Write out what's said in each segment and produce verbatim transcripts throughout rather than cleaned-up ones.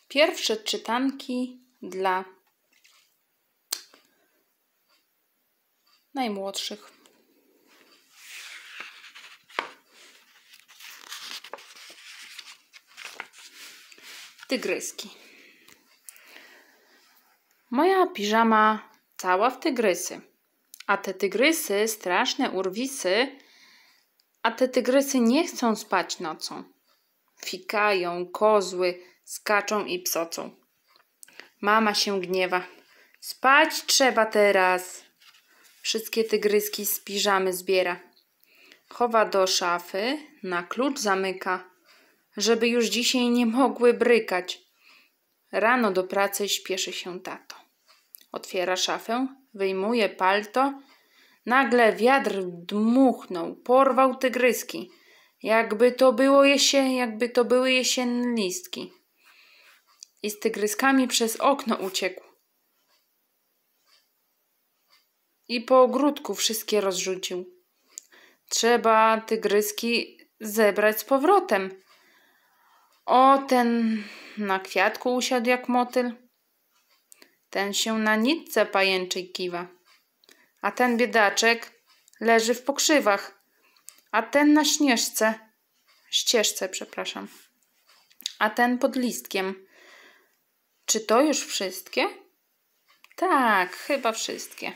Pierwsze czytanki dla najmłodszych. Tygryski. Moja piżama cała w tygrysy, a te tygrysy straszne urwisy, a te tygrysy nie chcą spać nocą. Fikają, kozły, skaczą i psocą. Mama się gniewa. Spać trzeba teraz. Wszystkie tygryski z piżamy zbiera. Chowa do szafy, na klucz zamyka, żeby już dzisiaj nie mogły brykać. Rano do pracy śpieszy się tato. Otwiera szafę, wyjmuje palto. Nagle wiatr dmuchnął, porwał tygryski. Jakby to było jesie, jakby to były jesienne listki. I z tygryskami przez okno uciekł. I po ogródku wszystkie rozrzucił. Trzeba tygryski zebrać z powrotem. O, ten na kwiatku usiadł jak motyl. Ten się na nitce pajęczej kiwa. A ten biedaczek leży w pokrzywach. A ten na śnieżce, ścieżce, przepraszam. A ten pod listkiem. Czy to już wszystkie? Tak, chyba wszystkie.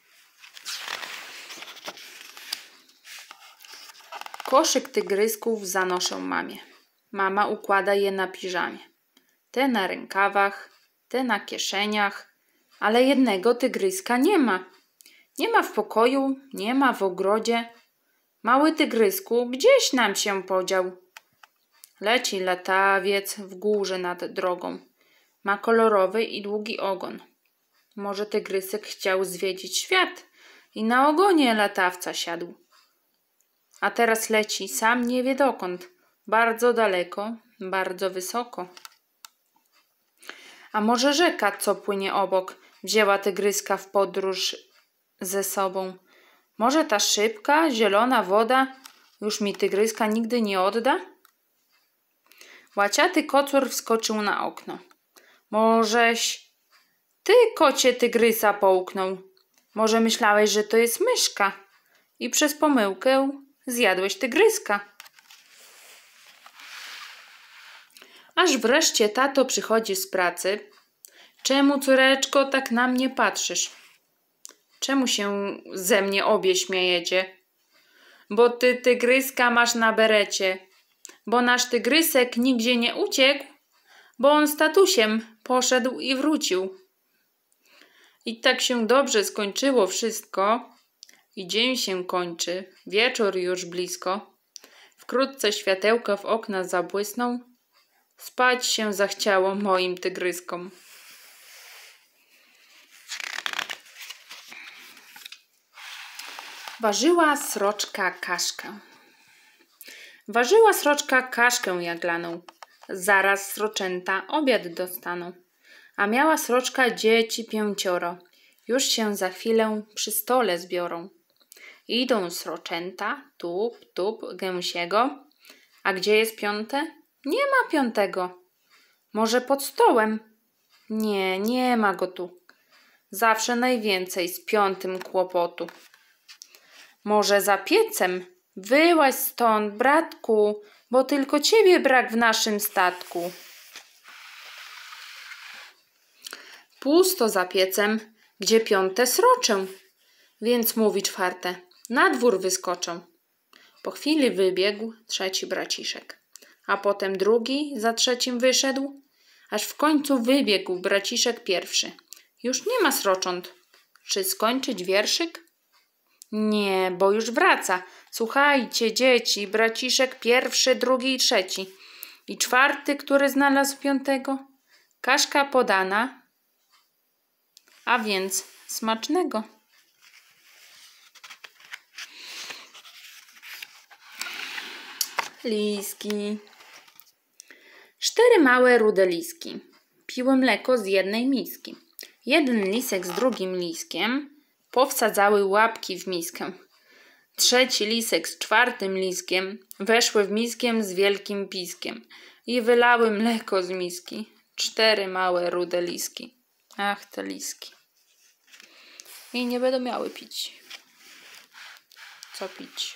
Koszyk tygrysków zanoszę mamie. Mama układa je na piżamie. Te na rękawach, te na kieszeniach, ale jednego tygryska nie ma. Nie ma w pokoju, nie ma w ogrodzie. Mały tygrysku gdzieś nam się podział. Leci latawiec w górze nad drogą. Ma kolorowy i długi ogon. Może tygrysek chciał zwiedzić świat i na ogonie latawca siadł. A teraz leci sam nie wie dokąd. Bardzo daleko, bardzo wysoko. A może rzeka, co płynie obok, wzięła tygryska w podróż ze sobą. Może ta szybka, zielona woda już mi tygryska nigdy nie odda? Łaciaty kocur wskoczył na okno. Możeś ty, kocie, tygrysa połknął. Może myślałeś, że to jest myszka i przez pomyłkę zjadłeś tygryska. Aż wreszcie tato przychodzi z pracy. Czemu, córeczko, tak na mnie patrzysz? Czemu się ze mnie obie śmiejecie? Bo ty tygryska masz na berecie. Bo nasz tygrysek nigdzie nie uciekł, bo on z tatusiem poszedł i wrócił. I tak się dobrze skończyło wszystko. I dzień się kończy, wieczór już blisko. Wkrótce światełka w okna zabłysną. Spać się zachciało moim tygryskom. Ważyła sroczka kaszkę. Ważyła sroczka kaszkę jaglaną. Zaraz sroczęta obiad dostaną. A miała sroczka dzieci pięcioro. Już się za chwilę przy stole zbiorą. Idą sroczęta, tup, tup, gęsiego. A gdzie jest piąte? Nie ma piątego. Może pod stołem? Nie, nie ma go tu. Zawsze najwięcej z piątym kłopotu. Może za piecem? Wyłaź stąd, bratku, bo tylko ciebie brak w naszym statku. Pusto za piecem, gdzie piąte sroczę. Więc mówi czwarte, na dwór wyskoczę. Po chwili wybiegł trzeci braciszek, a potem drugi za trzecim wyszedł, aż w końcu wybiegł braciszek pierwszy. Już nie ma srocząt. Czy skończyć wierszyk? Nie, bo już wraca. Słuchajcie, dzieci, braciszek pierwszy, drugi i trzeci. I czwarty, który znalazł piątego. Kaszka podana, a więc smacznego. Liski. Cztery małe rude liski piły mleko z jednej miski. Jeden lisek z drugim liskiem powsadzały łapki w miskę. Trzeci lisek z czwartym liskiem weszły w miskę z wielkim piskiem i wylały mleko z miski. cztery małe rude liski. Ach, te liski. I nie będą miały pić. Co pić?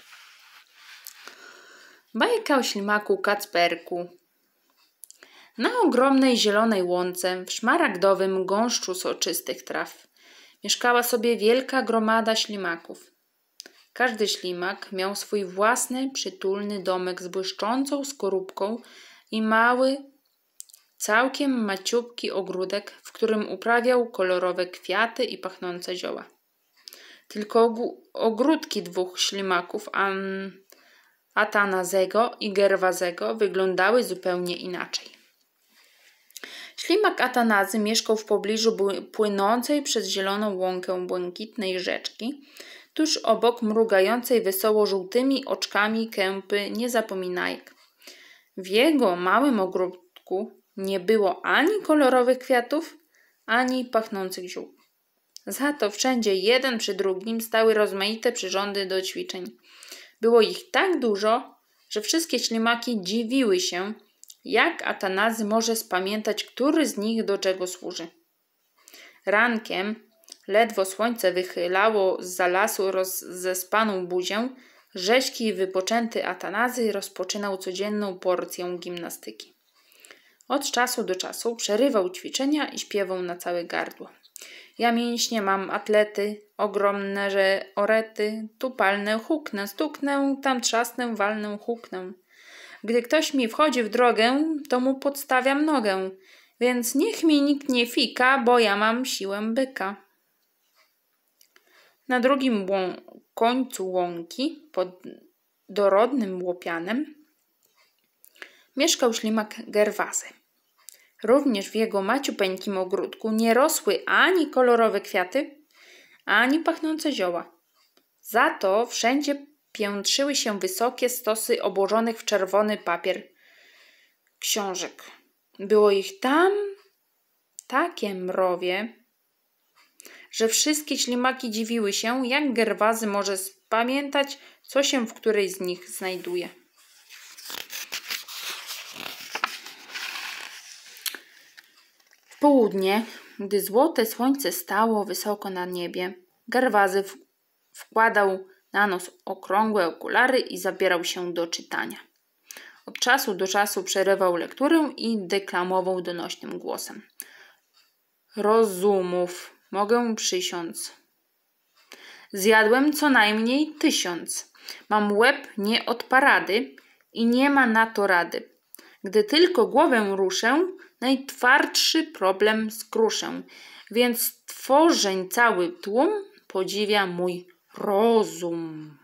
Bajka o ślimaku Kacperku. Na ogromnej zielonej łące, w szmaragdowym gąszczu soczystych traw, mieszkała sobie wielka gromada ślimaków. Każdy ślimak miał swój własny, przytulny domek z błyszczącą skorupką i mały, całkiem maciupki ogródek, w którym uprawiał kolorowe kwiaty i pachnące zioła. Tylko ogródki dwóch ślimaków, Atanazego i Gerwazego, wyglądały zupełnie inaczej. Ślimak Atanazy mieszkał w pobliżu płynącej przez zieloną łąkę błękitnej rzeczki, tuż obok mrugającej wesoło żółtymi oczkami kępy niezapominajek. W jego małym ogródku nie było ani kolorowych kwiatów, ani pachnących ziół. Za to wszędzie jeden przy drugim stały rozmaite przyrządy do ćwiczeń. Było ich tak dużo, że wszystkie ślimaki dziwiły się, jak Atanazy może spamiętać, który z nich do czego służy. Rankiem, ledwo słońce wychylało zza lasu rozespaną buzię, rzeźki i wypoczęty Atanazy rozpoczynał codzienną porcję gimnastyki. Od czasu do czasu przerywał ćwiczenia i śpiewał na całe gardło. Ja mięśnie mam atlety, ogromne że orety, tu palnę, huknę, stuknę, tam trzasnę, walnę, huknę. Gdy ktoś mi wchodzi w drogę, to mu podstawiam nogę, więc niech mi nikt nie fika, bo ja mam siłę byka. Na drugim łą- końcu łąki, pod dorodnym łopianem, mieszkał ślimak Gerwazy. Również w jego maciupeńkim ogródku nie rosły ani kolorowe kwiaty, ani pachnące zioła. Za to wszędzie piętrzyły się wysokie stosy obłożonych w czerwony papier książek. Było ich tam takie mrowie, że wszystkie ślimaki dziwiły się, jak Gerwazy może spamiętać, co się w której z nich znajduje. W południe, gdy złote słońce stało wysoko na niebie, Gerwazy w- wkładał na nos okrągłe okulary i zabierał się do czytania. Od czasu do czasu przerywał lekturę i deklamował donośnym głosem. Rozumów, mogę przysiąc. Zjadłem co najmniej tysiąc. Mam łeb nie od parady i nie ma na to rady. Gdy tylko głowę ruszę, najtwardszy problem skruszę, więc tworzeń cały tłum podziwia mój rozum.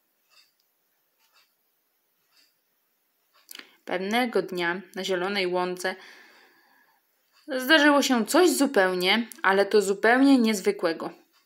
Pewnego dnia na zielonej łące zdarzyło się coś zupełnie, ale to zupełnie niezwykłego.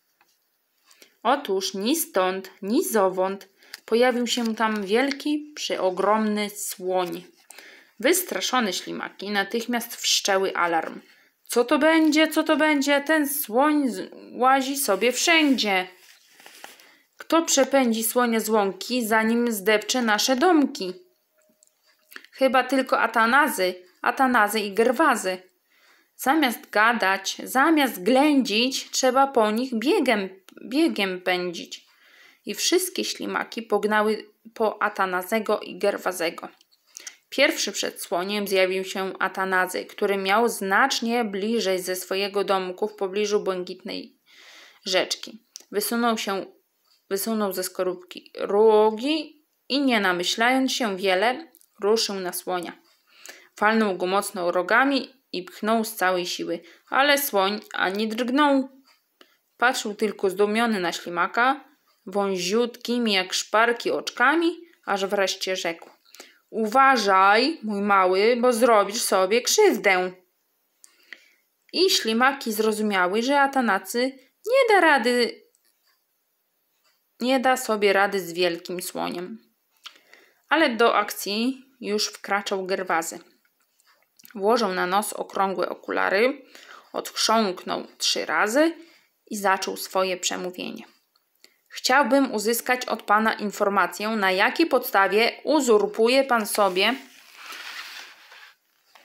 Otóż ni stąd, ni zowąd pojawił się tam wielki, przeogromny słoń. Wystraszone ślimaki natychmiast wszczęły alarm. Co to będzie, co to będzie? Ten słoń łazi sobie wszędzie. Kto przepędzi słonia z łąki, zanim zdepcze nasze domki? Chyba tylko Atanazy, Atanazy i Gerwazy. Zamiast gadać, zamiast ględzić, trzeba po nich biegiem, biegiem pędzić. I wszystkie ślimaki pognały po Atanazego i Gerwazego. Pierwszy przed słoniem zjawił się Atanazy, który miał znacznie bliżej ze swojego domku w pobliżu błękitnej rzeczki. Wysunął się, wysunął ze skorupki rogi i nie namyślając się wiele, ruszył na słonia. Walnął go mocno rogami i pchnął z całej siły, ale słoń ani drgnął. Patrzył tylko zdumiony na ślimaka, wąziutkimi jak szparki oczkami, aż wreszcie rzekł: uważaj, mój mały, bo zrobisz sobie krzywdę. I ślimaki zrozumiały, że Atanazy nie da rady, nie da sobie rady z wielkim słoniem. Ale do akcji już wkraczał Gerwazy. Włożył na nos okrągłe okulary, odchrząknął trzy razy i zaczął swoje przemówienie. Chciałbym uzyskać od pana informację, na jakiej podstawie uzurpuje pan sobie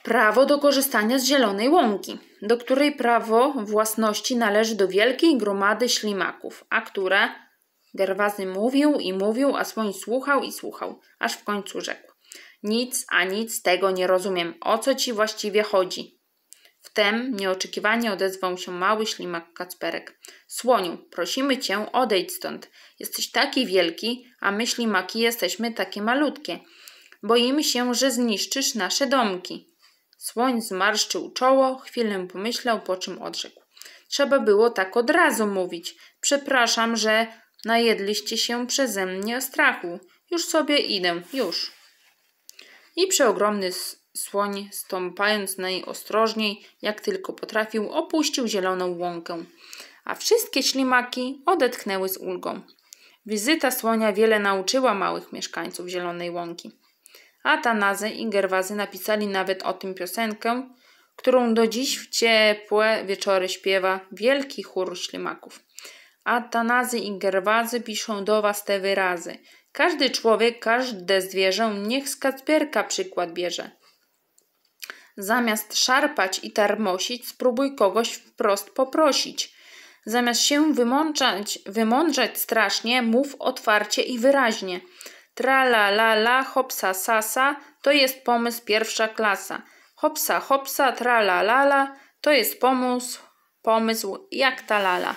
prawo do korzystania z zielonej łąki, do której prawo własności należy do wielkiej gromady ślimaków, a która... Gerwazy mówił i mówił, a słoń słuchał i słuchał, aż w końcu rzekł: nic, a nic tego nie rozumiem. O co ci właściwie chodzi? Wtem nieoczekiwanie odezwał się mały ślimak Kacperek. Słoniu, prosimy cię, odejdź stąd. Jesteś taki wielki, a my ślimaki jesteśmy takie malutkie. Boimy się, że zniszczysz nasze domki. Słoń zmarszczył czoło, chwilę pomyślał, po czym odrzekł: trzeba było tak od razu mówić. Przepraszam, że najedliście się przeze mnie strachu. Już sobie idę, już. I przeogromny słoń, stąpając najostrożniej, jak tylko potrafił, opuścił zieloną łąkę, a wszystkie ślimaki odetchnęły z ulgą. Wizyta słonia wiele nauczyła małych mieszkańców Zielonej Łąki. Atanazy i Gerwazy napisali nawet o tym piosenkę, którą do dziś w ciepłe wieczory śpiewa wielki chór ślimaków. Atanazy i Gerwazy piszą do was te wyrazy. Każdy człowiek, każde zwierzę niech z Kacperka przykład bierze. Zamiast szarpać i tarmosić, spróbuj kogoś wprost poprosić. Zamiast się wymądrzać, wymądrzać strasznie, mów otwarcie i wyraźnie. Tra la la la, hopsa sasa, to jest pomysł pierwsza klasa. Hopsa hopsa, tra la la la, to jest pomysł, pomysł jak ta lala.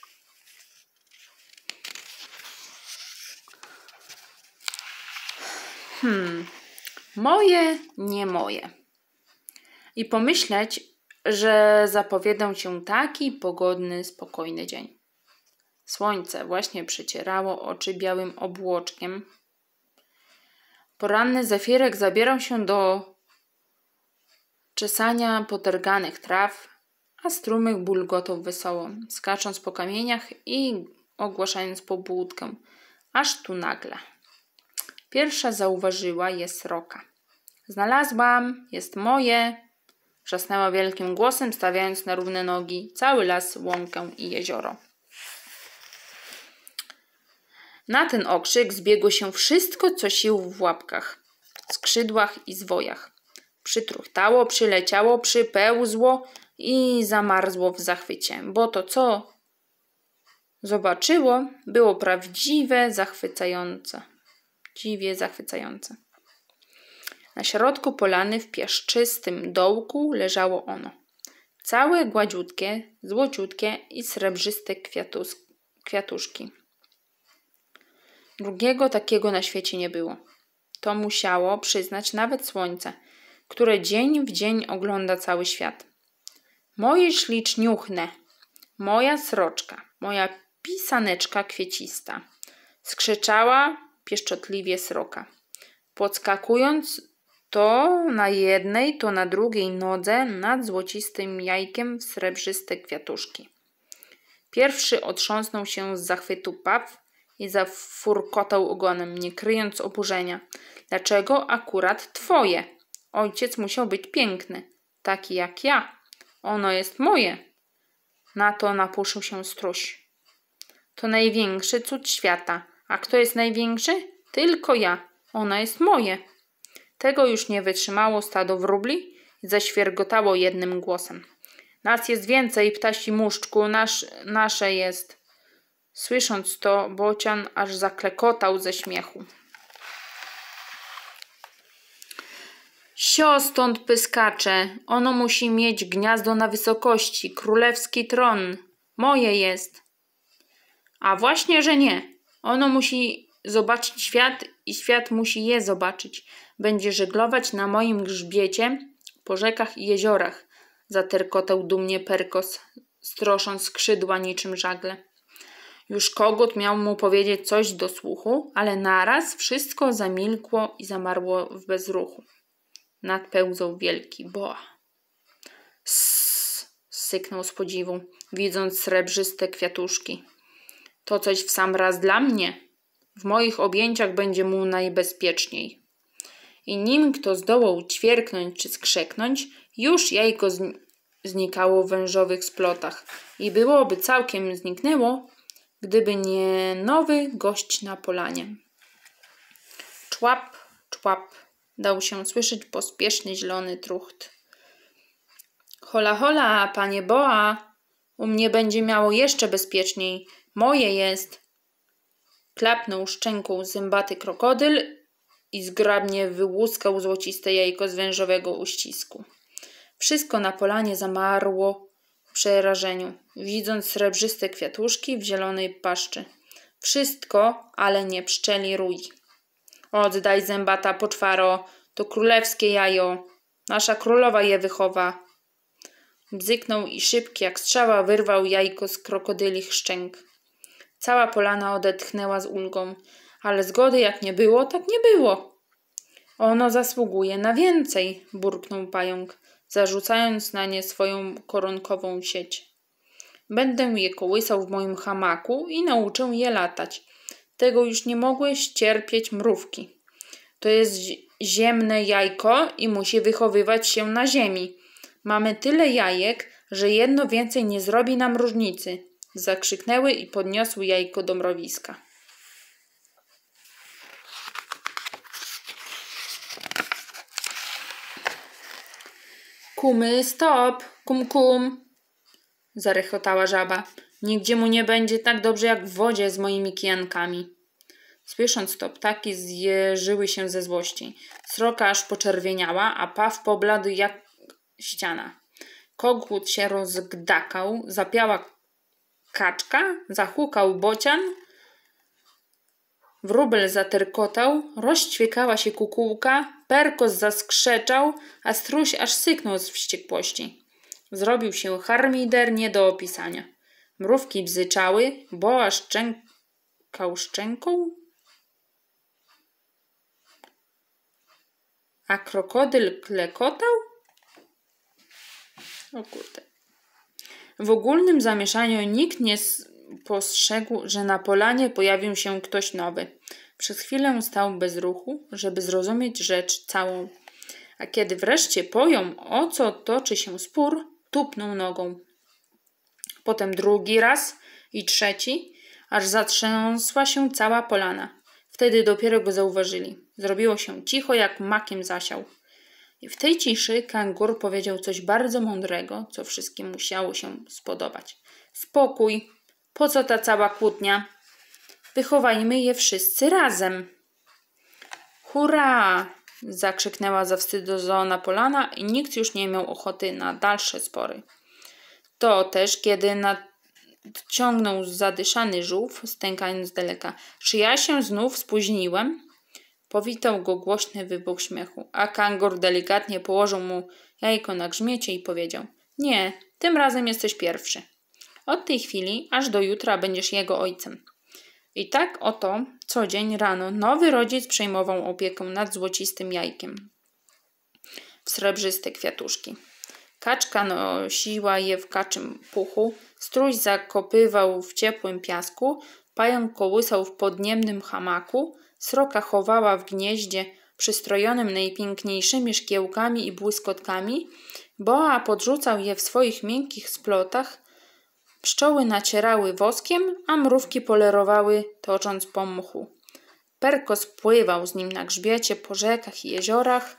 Hmm, moje, nie moje. I pomyśleć, że zapowiadał się taki pogodny, spokojny dzień. Słońce właśnie przecierało oczy białym obłoczkiem. Poranny zefirek zabierał się do czesania potarganych traw, a strumyk bulgotał wesoło, skacząc po kamieniach i ogłaszając pobudkę. Aż tu nagle pierwsza zauważyła je sroka. Znalazłam, jest moje, wrzasnęła wielkim głosem, stawiając na równe nogi cały las, łąkę i jezioro. Na ten okrzyk zbiegło się wszystko, co sił w łapkach, skrzydłach i zwojach. Przytruchtało, przyleciało, przypełzło i zamarzło w zachwycie, bo to, co zobaczyło, było prawdziwe, zachwycające. Dziwie zachwycające. Na środku polany w piaszczystym dołku leżało ono. Całe gładziutkie, złociutkie i srebrzyste kwiatus, kwiatuszki. Drugiego takiego na świecie nie było. To musiało przyznać nawet słońce, które dzień w dzień ogląda cały świat. Moje śliczniuchne, moja sroczka, moja pisaneczka kwiecista, skrzyczała pieszczotliwie sroka, podskakując to na jednej, to na drugiej nodze nad złocistym jajkiem w srebrzyste kwiatuszki. Pierwszy otrząsnął się z zachwytu paw i zafurkotał ogonem, nie kryjąc oburzenia. Dlaczego akurat twoje? Ojciec musiał być piękny, taki jak ja. Ono jest moje. Na to napuszył się struś. To największy cud świata. A kto jest największy? Tylko ja. Ono jest moje. Tego już nie wytrzymało stado wróbli i zaświergotało jednym głosem. Nas jest więcej, ptasi muszczku, nasz, nasze jest. Słysząc to, bocian aż zaklekotał ze śmiechu. Sio stąd pyskacze, ono musi mieć gniazdo na wysokości, królewski tron. Moje jest. A właśnie, że nie. Ono musi zobaczyć świat i świat musi je zobaczyć. Będzie żeglować na moim grzbiecie po rzekach i jeziorach. Zaterkotał dumnie Perkos, strosząc skrzydła niczym żagle. Już kogut miał mu powiedzieć coś do słuchu, ale naraz wszystko zamilkło i zamarło w bezruchu. Nadpełzał wielki boa. Sss, syknął z podziwu, widząc srebrzyste kwiatuszki. To coś w sam raz dla mnie. W moich objęciach będzie mu najbezpieczniej. I nim kto zdołał ćwierknąć czy skrzeknąć, już jajko znikało w wężowych splotach i byłoby całkiem zniknęło, gdyby nie nowy gość na polanie. Człap, człap, dał się słyszeć pospieszny zielony trucht. Hola, hola, panie Boa, u mnie będzie miało jeszcze bezpieczniej. Moje jest. Klapnął szczęką zębaty krokodyl i zgrabnie wyłuskał złociste jajko z wężowego uścisku. Wszystko na polanie zamarło w przerażeniu, widząc srebrzyste kwiatuszki w zielonej paszczy. Wszystko, ale nie pszczeli rój. Oddaj, zębata poczwaro, to królewskie jajo. Nasza królowa je wychowa. Bzyknął i szybki jak strzała wyrwał jajko z krokodylich szczęk. Cała polana odetchnęła z ulgą, ale zgody jak nie było, tak nie było. Ono zasługuje na więcej, burknął pająk, zarzucając na nie swoją koronkową sieć. Będę je kołysał w moim hamaku i nauczę je latać. Tego już nie mogły ścierpieć mrówki. To jest ziemne jajko i musi wychowywać się na ziemi. Mamy tyle jajek, że jedno więcej nie zrobi nam różnicy. Zakrzyknęły i podniosły jajko do mrowiska. Kumy, stop! Kum, kum! Zarechotała żaba. Nigdzie mu nie będzie tak dobrze jak w wodzie z moimi kijankami. Słysząc to, ptaki zjeżyły się ze złości. Sroka aż poczerwieniała, a paw pobladł jak ściana. Kogut się rozgdakał, zapiała kaczka, zahukał bocian, wróbel zaterkotał, rozćwiekała się kukułka, perkos zaskrzeczał, a struś aż syknął z wściekłości. Zrobił się harmider nie do opisania. Mrówki bzyczały, boa szczękał szczęką, a krokodyl klekotał? O kurde. W ogólnym zamieszaniu nikt nie spostrzegł, że na polanie pojawił się ktoś nowy. Przez chwilę stał bez ruchu, żeby zrozumieć rzecz całą. A kiedy wreszcie pojął, o co toczy się spór, tupnął nogą. Potem drugi raz i trzeci, aż zatrząsła się cała polana. Wtedy dopiero go zauważyli. Zrobiło się cicho, jak makiem zasiał. I w tej ciszy kangur powiedział coś bardzo mądrego, co wszystkim musiało się spodobać. Spokój, po co ta cała kłótnia? Wychowajmy je wszyscy razem. Hurra! Zakrzyknęła zawstydzona polana i nikt już nie miał ochoty na dalsze spory. To też, kiedy nadciągnął zadyszany żółw, stękając z daleka. Czy ja się znów spóźniłem? Powitał go głośny wybuch śmiechu, a kangur delikatnie położył mu jajko na grzmiecie i powiedział: nie, tym razem jesteś pierwszy. Od tej chwili aż do jutra będziesz jego ojcem. I tak oto co dzień rano nowy rodzic przejmował opiekę nad złocistym jajkiem w srebrzyste kwiatuszki. Kaczka nosiła je w kaczym puchu, struś zakopywał w ciepłym piasku, pająk kołysał w podniebnym hamaku, sroka chowała w gnieździe przystrojonym najpiękniejszymi szkiełkami i błyskotkami, boa podrzucał je w swoich miękkich splotach, pszczoły nacierały woskiem, a mrówki polerowały, tocząc po mchu. Perkos pływał z nim na grzbiecie po rzekach i jeziorach.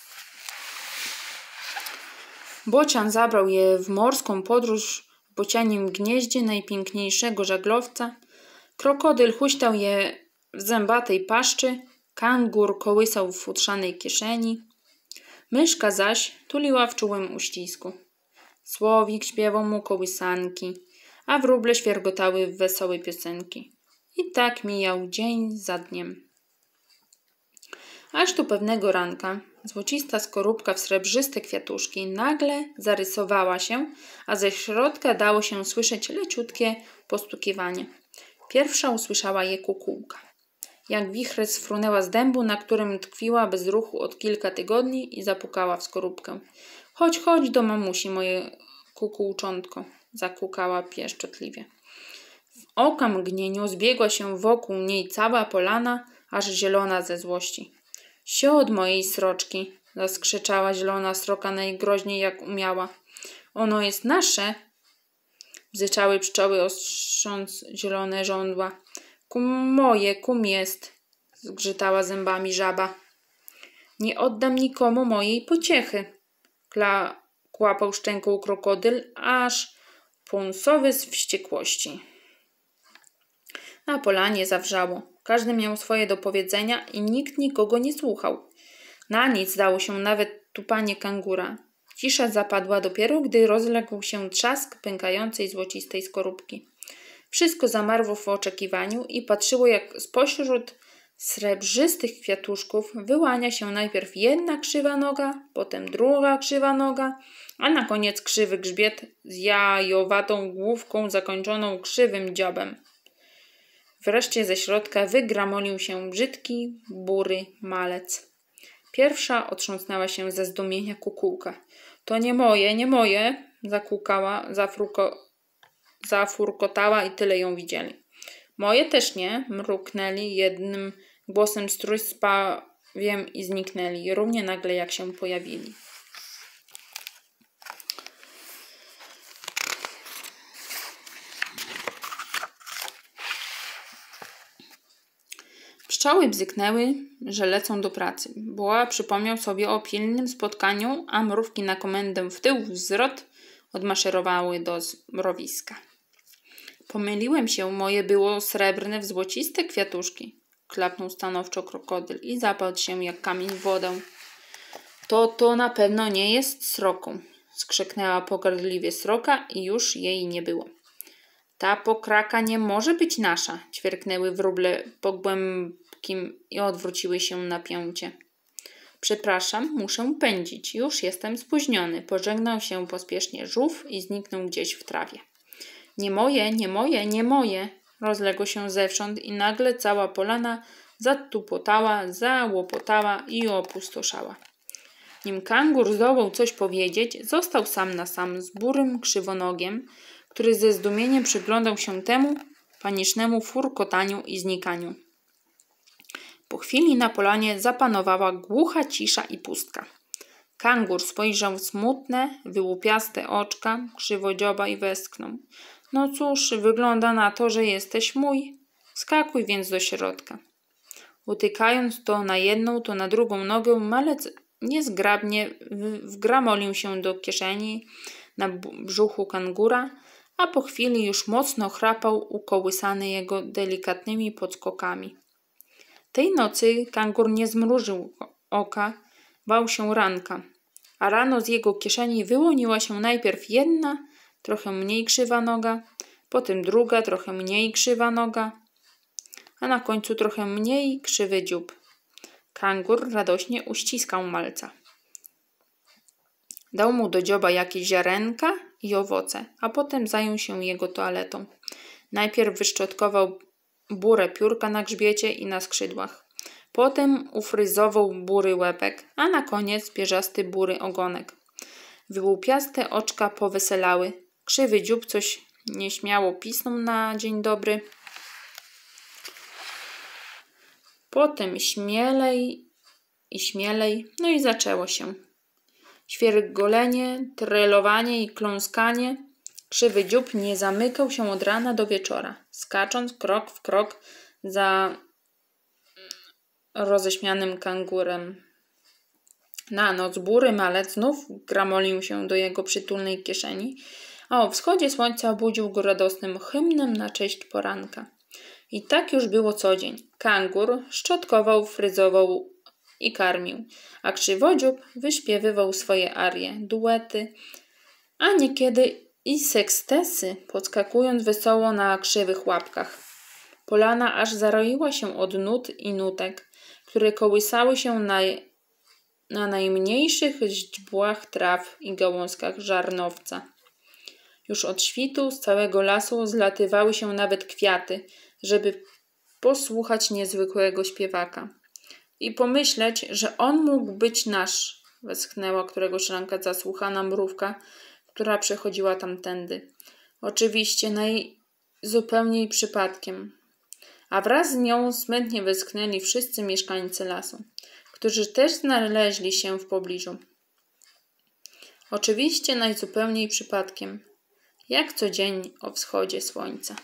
Bocian zabrał je w morską podróż w bocianim gnieździe najpiękniejszego żaglowca. Krokodyl huśtał je w zębatej paszczy, kangur kołysał w futrzanej kieszeni. Myszka zaś tuliła w czułym uścisku. Słowik śpiewał mu kołysanki, a wróble świergotały w wesołe piosenki. I tak mijał dzień za dniem. Aż tu pewnego ranka złocista skorupka w srebrzyste kwiatuszki nagle zarysowała się, a ze środka dało się słyszeć leciutkie postukiwanie. Pierwsza usłyszała je kukułka. Jak wichry sfrunęła z dębu, na którym tkwiła bez ruchu od kilka tygodni i zapukała w skorupkę. Chodź, chodź do mamusi, moje kukułczątko, zakukała pieszczotliwie. W okamgnieniu zbiegła się wokół niej cała polana, aż zielona ze złości. Sio od mojej sroczki, zaskrzeczała zielona sroka najgroźniej jak umiała. Ono jest nasze, bzyczały pszczoły, ostrząc zielone żądła. Kum moje, kum jest, zgrzytała zębami żaba. Nie oddam nikomu mojej pociechy, Kla- kłapał szczęką krokodyl, aż pąsowy z wściekłości. Na polanie zawrzało. Każdy miał swoje do powiedzenia i nikt nikogo nie słuchał. Na nic zdało się nawet tupanie kangura. Cisza zapadła dopiero, gdy rozległ się trzask pękającej złocistej skorupki. Wszystko zamarło w oczekiwaniu i patrzyło, jak spośród srebrzystych kwiatuszków wyłania się najpierw jedna krzywa noga, potem druga krzywa noga, a na koniec krzywy grzbiet z jajowatą główką zakończoną krzywym dziobem. Wreszcie ze środka wygramolił się brzydki, bury malec. Pierwsza otrząsnęła się ze zdumienia kukułka. To nie moje, nie moje, zakukała, zafruko, zafurkotała i tyle ją widzieli. Moje też nie, mruknęli jednym głosem z trójspawiem i zniknęli, równie nagle jak się pojawili. Pszczoły bzyknęły, że lecą do pracy. Boa przypomniał sobie o pilnym spotkaniu, a mrówki na komendę w tył, w zwrot odmaszerowały do mrowiska. Pomyliłem się, moje było srebrne w złociste kwiatuszki, klapnął stanowczo krokodyl i zapadł się jak kamień w wodę. To to na pewno nie jest sroką, skrzyknęła pogardliwie sroka i już jej nie było. Ta pokraka nie może być nasza, ćwierknęły wróble po głębkim i odwróciły się na pięcie. Przepraszam, muszę pędzić, już jestem spóźniony, pożegnał się pospiesznie żółw i zniknął gdzieś w trawie. Nie moje, nie moje, nie moje, rozległo się zewsząd i nagle cała polana zatupotała, załopotała i opustoszała. Nim kangur zdołał coś powiedzieć, został sam na sam z burym krzywonogiem, który ze zdumieniem przyglądał się temu panicznemu furkotaniu i znikaniu. Po chwili na polanie zapanowała głucha cisza i pustka. Kangur spojrzał w smutne, wyłupiaste oczka krzywodzioba i westchnął. No cóż, wygląda na to, że jesteś mój. Skakuj więc do środka. Utykając to na jedną, to na drugą nogę, malec niezgrabnie wgramolił się do kieszeni na brzuchu kangura, a po chwili już mocno chrapał, ukołysany jego delikatnymi podskokami. Tej nocy kangur nie zmrużył oka, bał się ranka, a rano z jego kieszeni wyłoniła się najpierw jedna, trochę mniej krzywa noga, potem druga, trochę mniej krzywa noga, a na końcu trochę mniej krzywy dziób. Kangur radośnie uściskał malca. Dał mu do dzioba jakieś ziarenka i owoce, a potem zajął się jego toaletą. Najpierw wyszczotkował burę piórka na grzbiecie i na skrzydłach. Potem ufryzował bury łepek, a na koniec pierzasty bury ogonek. Wyłupiaste oczka poweselały. Krzywy dziób coś nieśmiało pisnął na dzień dobry. Potem śmielej i śmielej, no i zaczęło się. Świergolenie, trelowanie i kląskanie. Krzywy dziób nie zamykał się od rana do wieczora, skacząc krok w krok za roześmianym kangurem. Na noc bury malec znów gramolił się do jego przytulnej kieszeni, a o wschodzie słońca obudził go radosnym hymnem na cześć poranka. I tak już było co dzień. Kangur szczotkował, fryzował i karmił, a krzywodziób wyśpiewywał swoje arie, duety, a niekiedy i sekstesy, podskakując wesoło na krzywych łapkach. Polana aż zaroiła się od nut i nutek, które kołysały się na, na najmniejszych źdźbłach traw i gałązkach żarnowca. Już od świtu z całego lasu zlatywały się nawet kwiaty, żeby posłuchać niezwykłego śpiewaka. I pomyśleć, że on mógł być nasz, westchnęła któregoś ranka zasłuchana mrówka, która przechodziła tamtędy. Oczywiście najzupełniej przypadkiem. A wraz z nią smętnie westchnęli wszyscy mieszkańcy lasu, którzy też znaleźli się w pobliżu. Oczywiście najzupełniej przypadkiem, jak co dzień o wschodzie słońca.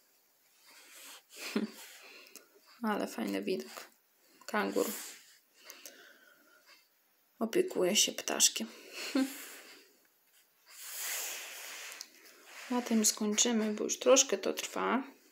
Ale fajny widok. Kangur opiekuje się ptaszkiem. Na tym skończymy, bo już troszkę to trwa.